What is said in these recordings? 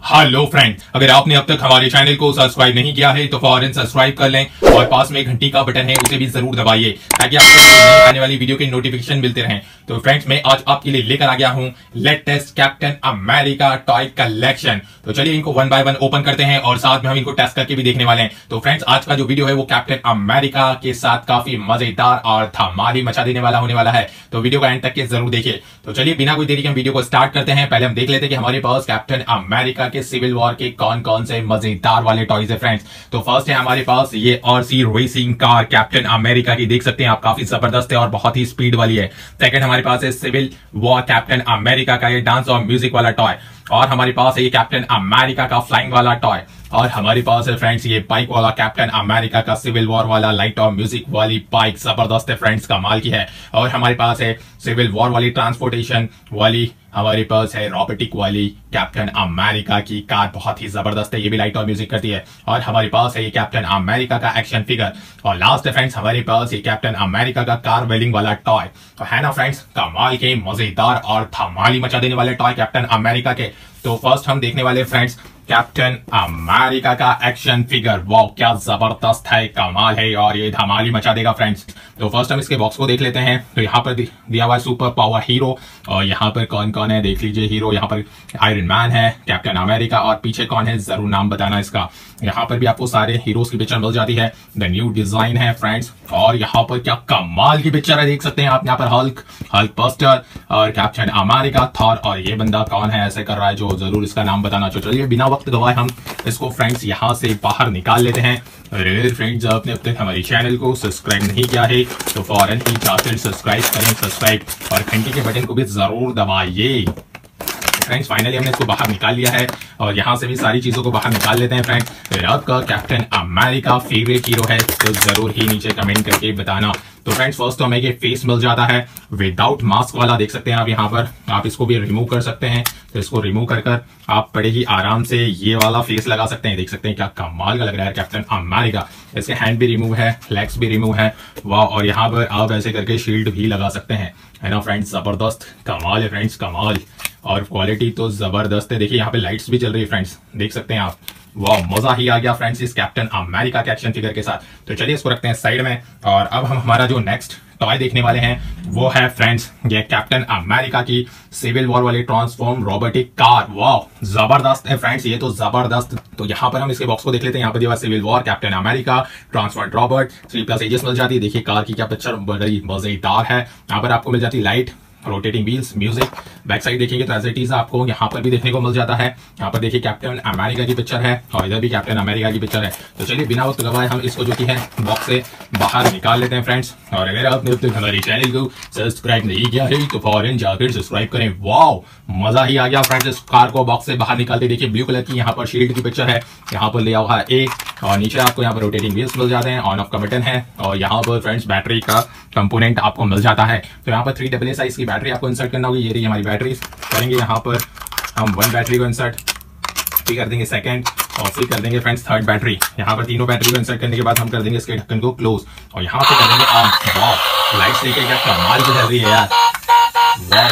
Hello friend, अगर आपने अब तक हमारे चैनल को सब्सक्राइब नहीं किया है तो फौरन सब्सक्राइब कर लें और पास में घंटी का बटन है उसे भी जरूर दबाइए ताकि आपको नई आने वाली वीडियो के नोटिफिकेशन मिलते रहें। तो फ्रेंड्स, मैं आज आपके लिए लेकर आ गया हूं latest Captain America toy collection. तो चलिए इनको वन बाय वन ओपन करते हैं और साथ में हम इनको टेस्ट करके भी देखने वाले हैं। तो फ्रेंड्स, आज का जो वीडियो है वो कैप्टन अमेरिका के साथ काफी मजेदार और धमाल ही मचा देने वाला होने वाला है। तो वीडियो का एंड तक के जरूर देखिए। तो चलिए बिना कोई देरी के हम वीडियो को स्टार्ट करते हैं। पहले हम देख लेते हैं कि हमारे पास कैप्टन अमेरिका के सिविल वॉर के कौन कौन से मजेदार वाले टॉयज है फ्रेंड्स। तो फर्स्ट है हमारे पास ये RC racing car Captain America की, देख सकते हैं आप, काफी जबरदस्त है और बहुत ही स्पीड वाली है। सेकंड हमारे पास है सिविल वॉर कैप्टन अमेरिका का ये डांस और म्यूजिक वाला टॉय। और हमारे पास है ये कैप्टन अमेरिका का फ्लाइंग वाला टॉय। और हमारे पास है फ्रेंड्स ये बाइक वाला कैप्टन अमेरिका का सिविल वॉर वाला लाइट और म्यूजिक वाली बाइक, जबरदस्त है फ्रेंड्स, कमाल की है। और हमारे पास है सिविल वॉर वाली ट्रांसपोर्टेशन वाली, हमारे पास है रोबोटिक वाली कैप्टन अमेरिका की कार, बहुत ही जबरदस्त है, ये भी लाइट और म्यूजिक करती है। और हमारे पास है ये कैप्टन अमेरिका का एक्शन फिगर। और लास्ट है फ्रेंड्स हमारे पास ये कैप्टन अमेरिका का कार वेलिंग वाला टॉय। तो है ना फ्रेंड्स, कमाल के मजेदार और धमाली मचा देने वाले टॉय कैप्टन अमेरिका के। तो फर्स्ट हम देखने वाले फ्रेंड्स कैप्टन अमेरिका का एक्शन फिगर। वाह, क्या जबरदस्त है, कमाल है और ये धमाली मचा देगा फ्रेंड्स। तो फर्स्ट हम इसके बॉक्स को देख लेते हैं। तो यहाँ पर दिया हुआ है सुपर पावर हीरो, और यहाँ पर कौन कौन है देख लीजिए हीरो। यहाँ पर आयरन मैन है, कैप्टन अमेरिका, और पीछे कौन है जरूर नाम बताना इसका। यहाँ पर भी आपको सारे हीरोज की पिक्चर मिल जाती है। द न्यू डिजाइन है फ्रेंड्स। और यहाँ पर क्या कमाल की पिक्चर है, देख सकते हैं आप। यहाँ पर हल्क बस्टर और कैप्टन अमेरिका, थॉर, और ये बंदा कौन है ऐसे कर रहा है जो जरूर इसका नाम बताना। चलिए बिना वक्त गवाए हम इसको फ्रेंड्स यहाँ से बाहर निकाल लेते हैं। अरे फ्रेंड्स, आपने अब तक हमारे चैनल को सब्सक्राइब नहीं किया है तो फौरन ही जाकर सब्सक्राइब करें, सब्सक्राइब और घंटी के बटन को भी जरूर दबाइए। फ्रेंड्स, फाइनली हमने इसको बाहर निकाल लिया है और यहाँ से भी सारी चीजों को बाहर निकाल लेते हैं फ्रेंड्स। फिर आपका कैप्टन अमेरिका फेवरेट हीरो है तो जरूर ही नीचे कमेंट करके बताना। तो फ्रेंड्स, फर्स्ट तो हमें ये फेस मिल जाता है विदाउट मास्क वाला, देख सकते हैं आप। यहाँ पर आप इसको भी रिमूव कर सकते हैं। तो इसको रिमूव कर आप बड़े ही आराम से ये वाला फेस लगा सकते हैं। देख सकते हैं क्या कमाल का लग रहा है कैप्टन अमेरिका। इसके हैंड भी रिमूव है, लेग्स भी रिमूव है, वाह। और यहाँ पर आप ऐसे करके शील्ड भी लगा सकते हैं, है ना फ्रेंड्स। जबरदस्त, कमाल है फ्रेंड्स, कमाल। और क्वालिटी तो जबरदस्त है। देखिए यहाँ पे लाइट्स भी चल रही है फ्रेंड्स, देख सकते हैं आप। वाह, मजा ही आ गया फ्रेंड्स इस कैप्टन अमेरिका के एक्शन फिगर के साथ। तो चलिए इसको रखते हैं साइड में। और अब हम हमारा जो नेक्स्ट टॉय देखने वाले हैं वो है फ्रेंड्स ये कैप्टन अमेरिका की सिविल वॉर वाली ट्रांसफॉर्म रोबोटिक कार। वाह, जबरदस्त है फ्रेंड्स, ये तो जबरदस्त। तो यहाँ पर हम इसके बॉक्स को देख लेते हैं। यहाँ पर दिया Civil war captain America transform robot 3+ ages मिल जाती है। देखिए कार की क्या पिक्चर बड़ी मजेदार है। यहाँ पर आपको मिल जाती light, rotating wheels, music. Back side देखेंगे तो एज इट इज आपको यहाँ पर भी देखने को मिल जाता है। यहाँ पर देखिए कैप्टन अमेरिका की पिक्चर है और इधर भी कैप्टन अमेरिका की पिक्चर है। तो चलिए बिना वक्त गवाए हम इसको जो की है बॉक्स से बाहर निकाल लेते हैं फ्रेंड्स। और अगर आपने अब तक हमारे चैनल को सब्सक्राइब नहीं किया है तो फौरन जाकर सब्सक्राइब करें। वाओ, मजा ही आ गया फ्रेंड्स इस कार को बॉक्स से बाहर निकालते। देखिए ब्लू कलर की यहाँ पर शील्ड की पिक्चर है, यहाँ पर लिया हुआ है एक, और नीचे आपको यहाँ पर रोटेटिंग व्हील्स मिल जाते हैं, ऑन ऑफ का बटन है, और यहाँ पर फ्रेंड्स बैटरी का कंपोनेंट आपको मिल जाता है। तो यहाँ पर 3AA साइज की बैटरी आपको इंसर्ट करना होगी। ये रही हमारी बैटरी। करेंगे यहाँ पर हम 1 बैटरी को इंसर्ट, फिर कर देंगे सेकंड, और फिर कर देंगे फ्रेंड्स 3rd बैटरी। यहाँ पर तीनों बैटरी को इंसर्ट करने के बाद हम कर देंगे इसके ढक्कन को क्लोज, और यहाँ पे कर देंगे ऑन। वाह, लाइट्स देखिए क्या कमाल की चल रही है यार। वाह,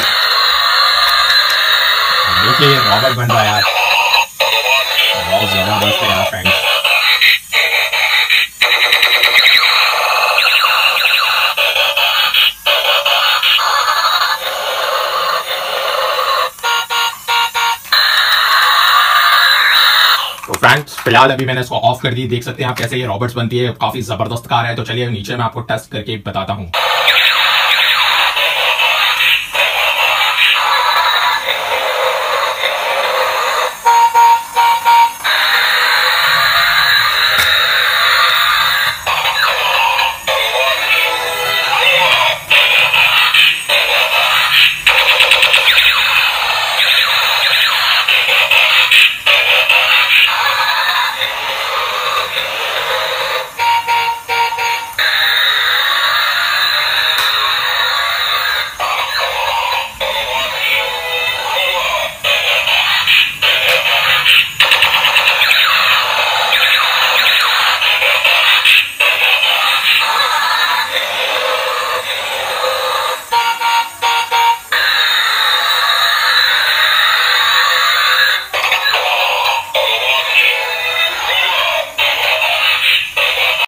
देखिए ये रॉबर्ट बन रहा है यार, बहुत जबरदस्त है यार फ्रेंड्स। तो फ्रेंड्स, फिलहाल अभी मैंने इसको ऑफ कर दी। देख सकते हैं आप कैसे ये रॉबर्ट्स बनती है, काफी जबरदस्त कार है। तो चलिए नीचे मैं आपको टेस्ट करके बताता हूँ।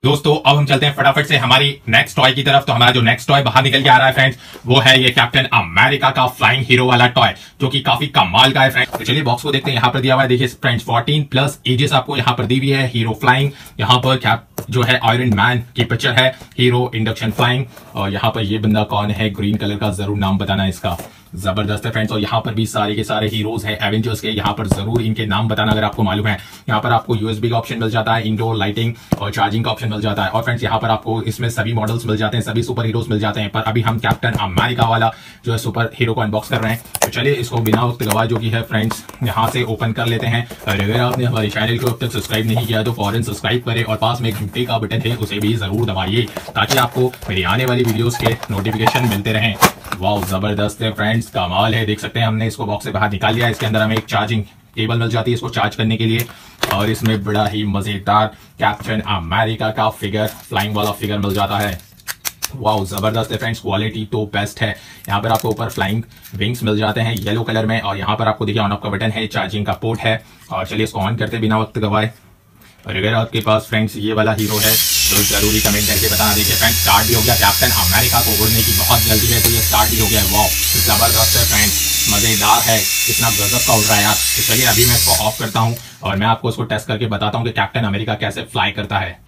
दोस्तों अब हम चलते हैं फटाफट से हमारी नेक्स्ट टॉय की तरफ। तो हमारा जो नेक्स्ट टॉय बाहर निकल के आ रहा है फ्रेंड्स, वो है ये कैप्टन अमेरिका का फ्लाइंग हीरो वाला टॉय, जो कि काफी कमाल का है फ्रेंड्स। तो चलिए बॉक्स को देखते हैं। यहाँ पर दिया हुआ है, देखिए फ्रेंड्स 14+ एजेस आपको यहाँ पर दी हुई है। हीरो फ्लाइंग, यहाँ पर कैप जो है आयरन मैन की पिक्चर है, हीरो इंडक्शन फ्लाइंग, और यहाँ पर ये बंदा कौन है, ग्रीन कलर का, जरूर नाम बताना इसका, जबरदस्त है फ्रेंड्स। और यहाँ पर भी सारे के सारे हीरोज हैं एवेंजर्स के, यहाँ पर जरूर इनके नाम बताना अगर आपको मालूम है। यहाँ पर आपको यूएसबी का ऑप्शन मिल जाता है, इंडोर लाइटिंग और चार्जिंग का ऑप्शन मिल जाता है। और फ्रेंड्स यहाँ पर आपको इसमें सभी मॉडल्स मिल जाते हैं, सभी सुपर हीरोज मिल जाते हैं। पर अभी हम कैप्टन अमेरिका वाला जो है सुपर हीरो को अनबॉक्स कर रहे हैं। तो चलिए इसको बिना वक्त गवाए जो कि है फ्रेंड्स यहाँ से ओपन कर लेते हैं। और अगर आपने हमारे चैनल को अब तक सब्सक्राइब नहीं किया तो फौरन सब्सक्राइब करें और पास में घंटे का बटन है उसे भी जरूर दबाइए, ताकि आपको मेरी आने वाली वीडियोस के नोटिफिकेशन मिलते रहें। वाह जबरदस्त है फ्रेंड्स, कमाल है। देख सकते हैं हमने इसको बॉक्स से बाहर निकाल लिया है। इसके अंदर हमें एक चार्जिंग केबल मिल जाती है इसको चार्ज करने के लिए, और इसमें बड़ा ही मजेदार कैप्टन अमेरिका का फिगर, फ्लाइंग वाला फिगर मिल जाता है। वाह जबरदस्त है फ्रेंड्स, क्वालिटी तो बेस्ट है। यहाँ पर आपको ऊपर फ्लाइंग विंग्स मिल जाते हैं येलो कलर में, और यहाँ पर आपको देखिए ऑन ऑफ का बटन है, चार्जिंग का पोर्ट है। और चलिए इसको ऑन करते बिना वक्त गवाए। और अगर आपके पास फ्रेंड्स ये वाला हीरो है तो जरूरी कमेंट करके बताना। देखिए फ्रेंड्स स्टार्ट भी हो गया, कैप्टन अमेरिका को उड़ने की बहुत जल्दी है तो ये स्टार्ट भी हो गया है। वाह जबरदस्त है फ्रेंड्स, मजेदार है, इतना गजब का उड़ रहा है यार। तो चलिए अभी मैं इसको ऑफ करता हूँ और मैं आपको इसको टेस्ट करके बताता हूँ कि कैप्टन अमेरिका कैसे फ्लाई करता है।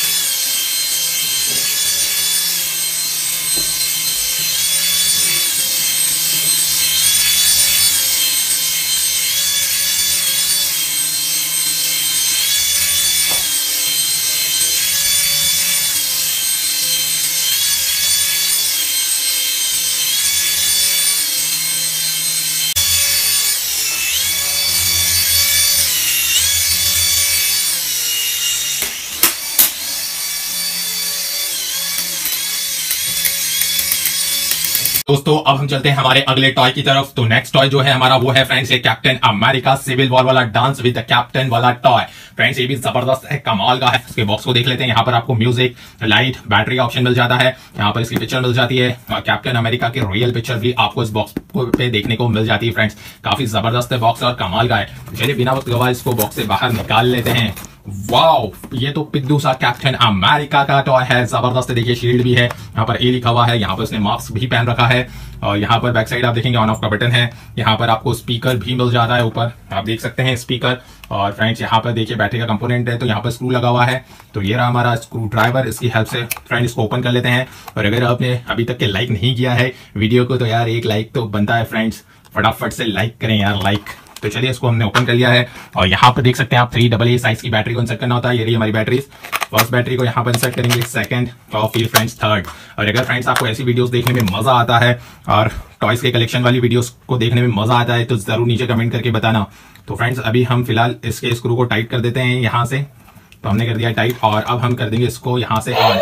दोस्तों अब हम चलते हैं हमारे अगले टॉय की तरफ। तो नेक्स्ट टॉय जो है हमारा वो है फ्रेंड्स ये कैप्टन अमेरिका सिविल वॉर वाला डांस विद द कैप्टन वाला टॉय। फ्रेंड्स ये भी जबरदस्त है, कमाल का है। इसके बॉक्स को देख लेते हैं। यहाँ पर आपको म्यूजिक, लाइट, बैटरी का ऑप्शन मिल जाता है। यहाँ पर इसकी पिक्चर मिल जाती है, कैप्टन अमेरिका की रियल पिक्चर भी आपको इस बॉक्स पे देखने को मिल जाती है। फ्रेंड्स काफी जबरदस्त है बॉक्स और कमाल का है। चलिए बिना वक्त गवाए इसको बॉक्स से बाहर निकाल लेते हैं। वाओ ये तो पिद्दू सा कैप्टन अमेरिका का टॉय है, जबरदस्त। देखिए शील्ड भी है, यहाँ पर ए लिखा हुआ है, यहाँ पर उसने मास्क भी पहन रखा है, और यहाँ पर बैक साइड आप देखेंगे ऑन ऑफ का बटन है। यहाँ पर आपको स्पीकर भी मिल जाता है, ऊपर आप देख सकते हैं स्पीकर। और फ्रेंड्स यहाँ पर देखिए बैटरी का कंपोनेंट है, तो यहाँ पर स्क्रू लगा हुआ है। तो ये रहा हमारा स्क्रू ड्राइवर, इसकी हेल्प से फ्रेंड इसको ओपन कर लेते हैं। और अगर आपने अभी तक के लाइक नहीं किया है वीडियो को तो यार एक लाइक तो बनता है फ्रेंड्स, फटाफट से लाइक करें यार, लाइक। तो चलिए इसको हमने ओपन कर लिया है, और यहाँ पर देख सकते हैं आप 3AA साइज की बैटरी को इंसर्ट करना होता है। ये रही हमारी बैटरी, फर्स्ट बैटरी को यहाँ पर इंसर्ट करेंगे, सेकंड और फिर फ्रेंड्स थर्ड। और अगर फ्रेंड्स आपको ऐसी वीडियोस देखने में मजा आता है और टॉयज के कलेक्शन वाली वीडियोस को देखने में मजा आता है तो जरूर नीचे कमेंट करके बताना। तो फ्रेंड्स अभी हम फिलहाल इसके स्क्रू को टाइट कर देते हैं यहाँ से। तो हमने कर दिया टाइट, और अब हम कर देंगे इसको यहाँ से ऑन।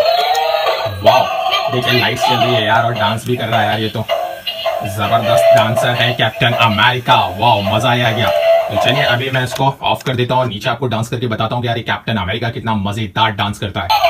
वाह देखिए लाइट्स चल रही है यार, और डांस भी कर रहा है यार, ये तो जबरदस्त डांसर है कैप्टन अमेरिका। वाह मजा आ गया। तो चलिए अभी मैं इसको ऑफ कर देता हूँ और नीचे आपको डांस करके बताता हूँ कि यार ये कैप्टन अमेरिका कितना मजेदार डांस करता है।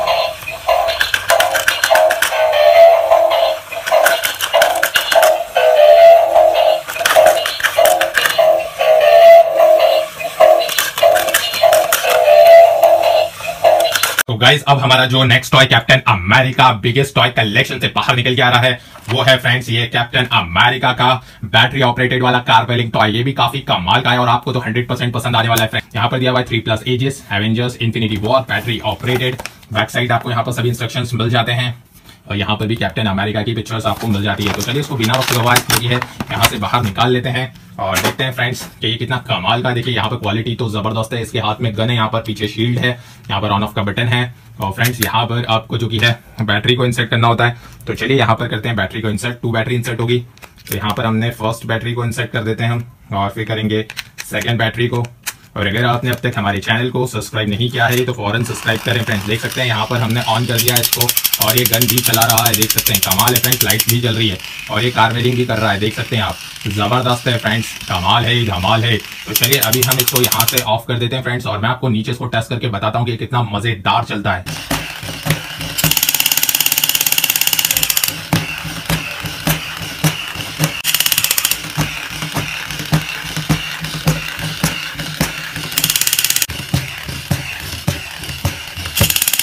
तो गाइज अब हमारा जो next toy captain America biggest toy collection से बाहर निकल के आ रहा है वो है फ्रेंड्स ये कैप्टन अमेरिका का बैटरी ऑपरेटेड वाला कार पेलिंग टॉय। ये भी काफी कमाल का है और आपको तो 100% पसंद आने वाला है फ्रेंड्स। यहाँ पर दिया हुआ है 3+ ages, Avengers, infinity war, battery operated. Back side आपको यहाँ पर सभी इंस्ट्रक्शंस मिल जाते हैं, और यहाँ पर भी कैप्टन अमेरिका की पिक्चर्स आपको मिल जाती है। तो चलिए इसको बिना वक्त गवाए है यहाँ से बाहर निकाल लेते हैं और देखते हैं फ्रेंड्स कि ये कितना कमाल का। देखिए यहाँ पर क्वालिटी तो जबरदस्त है, इसके हाथ में गन है, यहाँ पर पीछे शील्ड है, यहाँ पर ऑन ऑफ का बटन है, और फ्रेंड्स यहाँ पर आपको जो कि है बैटरी को इंसर्ट करना होता है। तो चलिए यहाँ पर करते हैं बैटरी को इंसर्ट। 2 बैटरी इंसर्ट होगी, तो यहाँ पर हमने फर्स्ट बैटरी को इंसर्ट कर देते हैं हम, और फिर करेंगे सेकेंड बैटरी को। और अगर आपने अब तक हमारे चैनल को सब्सक्राइब नहीं किया है तो फौरन सब्सक्राइब करें फ्रेंड्स। देख सकते हैं यहाँ पर हमने ऑन कर दिया है इसको, और ये गन भी चला रहा है, देख सकते हैं कमाल है फ्रेंड्स, लाइट भी जल रही है, और ये कारवेलिंग भी कर रहा है, देख सकते हैं आप, जबरदस्त है फ्रेंड्स, कमाल है, धमाल है। तो चलिए अभी हम इसको यहाँ से ऑफ कर देते हैं फ्रेंड्स, और मैं आपको नीचे इसको टेस्ट करके बताता हूँ कि कितना मजेदार चलता है।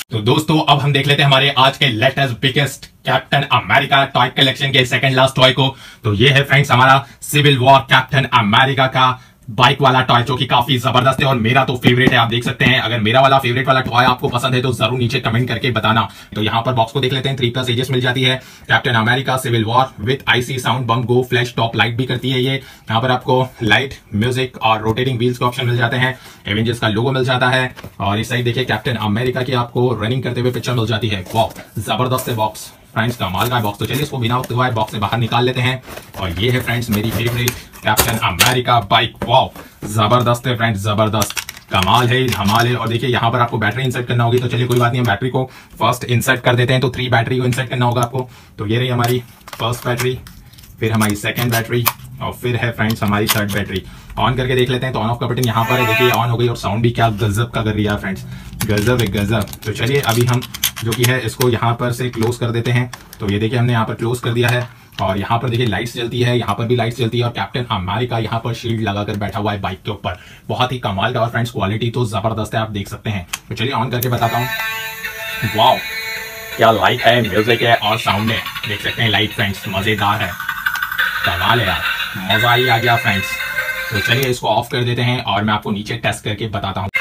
तो दोस्तों अब हम देख लेते हैं हमारे आज के latest biggest captain America toy collection के सेकंड लास्ट टॉय को। तो ये है फ्रेंड्स हमारा सिविल वॉर कैप्टन अमेरिका का बाइक वाला टॉय, जो कि काफी जबरदस्त है और मेरा तो फेवरेट है। आप देख सकते हैं, अगर मेरा वाला फेवरेट वाला टॉय आपको पसंद है तो जरूर नीचे कमेंट करके बताना। तो यहाँ पर बॉक्स को देख लेते हैं, 3+ एजेस मिल जाती है। Captain America civil war with IC sound bump go flash top light भी करती है ये। यहाँ पर आपको लाइट, म्यूजिक और रोटेटिंग व्हील्स के ऑप्शन मिल जाते हैं। एवेंजर्स का लोगो मिल जाता है और इस साइड देखिए कैप्टन अमेरिका की आपको रनिंग करते हुए पिक्चर मिल जाती है। वाह, जबरदस्त है बॉक्स फ्रेंड्स, कमाल का बॉक्स। तो चलिए इसको बिना वक्त हुआ बॉक्स से बाहर निकाल लेते हैं। और ये है फ्रेंड्स मेरी favourite captain America bike. Wow, जबरदस्त है फ्रेंड्स, जबरदस्त, कमाल है, धमाल है। और देखिए यहाँ पर आपको बैटरी इंसर्ट करना होगी, तो चलिए कोई बात नहीं, हम बैटरी को फर्स्ट इंसर्ट कर देते हैं। तो 3 बैटरी को इंसर्ट करना होगा आपको। तो ये रही हमारी फर्स्ट बैटरी, फिर हमारी सेकेंड बैटरी और फिर है फ्रेंड्स हमारी थर्ड बैटरी। ऑन करके देख लेते हैं। तो ऑन ऑफ का बटन यहाँ पर है, देखिए ऑन हो गई और साउंड भी क्या गजब का कर रही है फ्रेंड्स, गजब है गजब। तो चलिए अभी हम जो कि है इसको यहाँ पर से क्लोज कर देते हैं। तो ये देखिए हमने यहाँ पर क्लोज कर दिया है और यहाँ पर देखिए लाइट्स जलती है, यहाँ पर भी लाइट्स जलती है और कैप्टन अमेरिका यहाँ पर शील्ड लगाकर बैठा हुआ है बाइक के ऊपर। बहुत ही कमाल का और फ्रेंड्स क्वालिटी तो जबरदस्त है, आप देख सकते हैं। तो चलिए ऑन करके बताता हूँ। वाओ, क्या लाइट है, म्यूजिक है और साउंड है, देख सकते हैं लाइट फ्रेंड्स, मजेदार है, कमाल है यार, मजा ही आ गया फ्रेंड्स। तो चलिए इसको ऑफ कर देते हैं और मैं आपको नीचे टेस्ट करके बताता हूँ।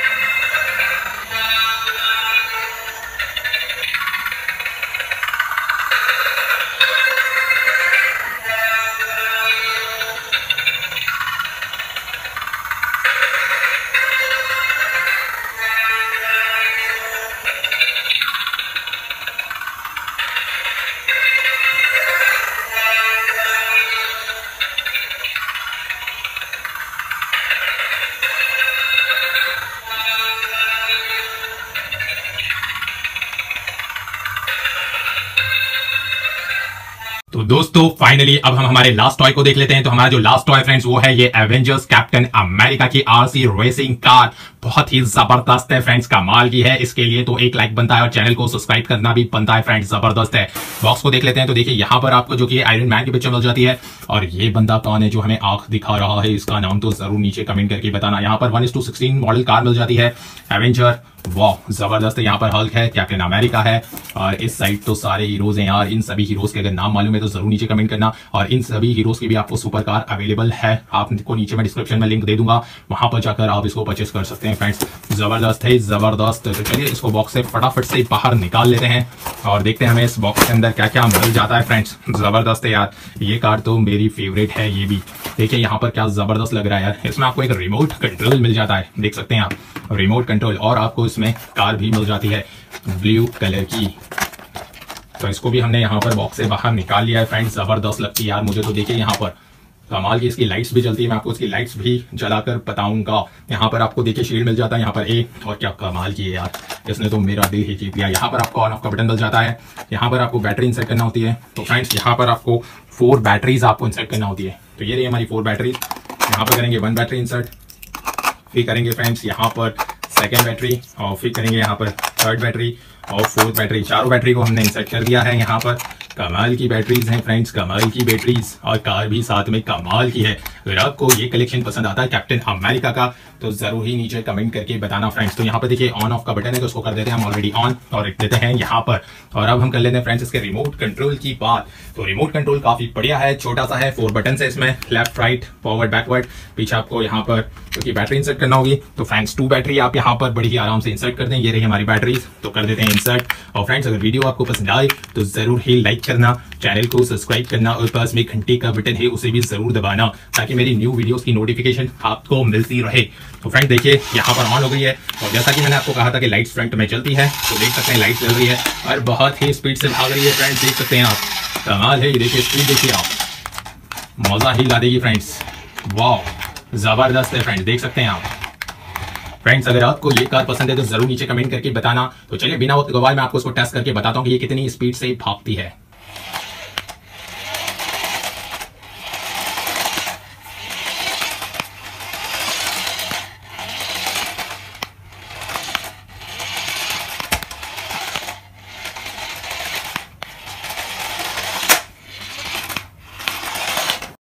तो दोस्तों फाइनली अब हम हमारे लास्ट टॉय को देख लेते हैं। तो हमारा जो लास्ट टॉय फ्रेंड्स वो है ये एवेंजर्स कैप्टन अमेरिका की आरसी रेसिंग कार। बहुत ही जबरदस्त है फ्रेंड्स, कमाल की है। इसके लिए तो एक लाइक बनता है और चैनल को सब्सक्राइब करना भी बनता है फ्रेंड्स, जबरदस्त है। बॉक्स को देख लेते हैं। तो देखिए यहाँ पर आपको जो कि आयरन मैन की पिक्चर मिल जाती है और ये बंदा कौन है जो हमें आंख दिखा रहा है, इसका नाम तो जरूर नीचे कमेंट करके बताना। यहाँ पर 1:16 मॉडल कार मिल जाती है एवेंजर। वाह, जबरदस्त है। यहाँ पर हल्क है, कैप्टन अमेरिका है और इस साइड तो सारे हीरोज हैं यार। इन सभी हीरोज के अगर नाम मालूम है तो जरूर नीचे कमेंट करना। और इन सभी हीरोज की भी आपको सुपर कार अवेलेबल है, आपको नीचे मैं डिस्क्रिप्शन में लिंक दे दूंगा, वहां पर जाकर आप इसको परचेस कर सकते हैं फ्रेंड्स। जबरदस्त है, जबरदस्त। तो चलिए इसको बॉक्स से फटाफट से बाहर निकाल लेते हैं और देखते हैं हमें इस बॉक्स के अंदर क्या क्या मिल जाता है फ्रेंड्स। जबरदस्त है यार, ये कार तो मेरी फेवरेट है। ये भी देखिए यहाँ पर क्या जबरदस्त लग रहा है यार। इसमें आपको एक रिमोट कंट्रोल मिल जाता है, देख सकते हैं आप, रिमोट कंट्रोल। और आपको इसमें कार भी मिल जाती है ब्लू कलर की। तो इसको भी हमने यहाँ पर बॉक्स से बाहर निकाल लिया है फ्रेंड्स। जबरदस्त लगती है यार मुझे तो। देखिए यहाँ पर कमाल की इसकी लाइट्स भी जलती है, मैं आपको इसकी लाइट्स भी जलाकर बताऊंगा। यहाँ पर आपको देखिए शील्ड मिल जाता है यहाँ पर एक, और क्या कमाल की है यार, इसने तो मेरा दिल ही जीत लिया। यहाँ पर आपको ऑन ऑफ का बटन मिल जाता है। यहाँ पर आपको बैटरी इंसर्ट करना होती है। तो फ्रेंड्स यहाँ पर आपको 4 बैटरीज आपको इंसर्ट करना होती है। तो ये रही हमारी 4 बैटरीज। यहाँ पर करेंगे 1 बैटरी इंसर्ट, फिर करेंगे फ्रेंड्स यहाँ पर सेकेंड बैटरी और फिर करेंगे यहाँ पर थर्ड बैटरी और फोर्थ बैटरी। चारों बैटरी को हमने इंसर्ट कर दिया है यहाँ पर। कमाल की बैटरीज हैं फ्रेंड्स, कमाल की बैटरीज और कार भी साथ में कमाल की है। अगर आपको ये कलेक्शन पसंद आता है कैप्टन अमेरिका का तो जरूर ही नीचे कमेंट करके बताना फ्रेंड्स। तो यहाँ पर देखिए ऑन ऑफ का बटन है तो उसको कर देते हैं हम ऑलरेडी ऑन और रख देते हैं यहाँ पर। और अब हम कर लेते हैं फ्रेंड्स इसके रिमोट कंट्रोल की बात। तो रिमोट कंट्रोल काफी बढ़िया है, छोटा सा है, 4 बटन है इसमें, लेफ्ट राइट फॉरवर्ड बैकवर्ड। पीछे आपको यहाँ पर क्योंकि बैटरी इंसर्ट करना होगी तो फ्रेंड्स 2 बैटरी आप यहाँ पर बड़ी ही आराम से इंसर्ट कर दें। ये रही हमारी बैटरीज, तो कर देते हैं इंसर्ट। और फ्रेंड्स अगर वीडियो आपको पसंद आए तो जरूर ही लाइक करना, चैनल को सब्सक्राइब करना और पास में घंटे का बटन है उसे भी जरूर दबाना ताकि मेरी न्यू वीडियोस की नोटिफिकेशन आपको मिलती रहे। तो फ्रेंड्स देखिए यहाँ पर ऑन हो गई है और जैसा कि मैंने आपको कहा था कि लाइट्स फ्रंट में चलती है तो देख सकते हैं लाइट्स जल रही है और बहुत ही स्पीड से भाग रही है फ्रेंड्स, देख सकते हैं आप, कमाल है। ये देखिए स्पीड देखिए आप, मजा ही ला देगी फ्रेंड्स। वाह, जबरदस्त है फ्रेंड्स, देख सकते हैं आप। फ्रेंड्स अगर आपको ये कार पसंद है तो जरूर नीचे कमेंट करके बताना। तो चलिए बिना वक्त गवाए मैं आपको इसको टेस्ट करके बताता हूँ कि ये कितनी स्पीड से भागती है।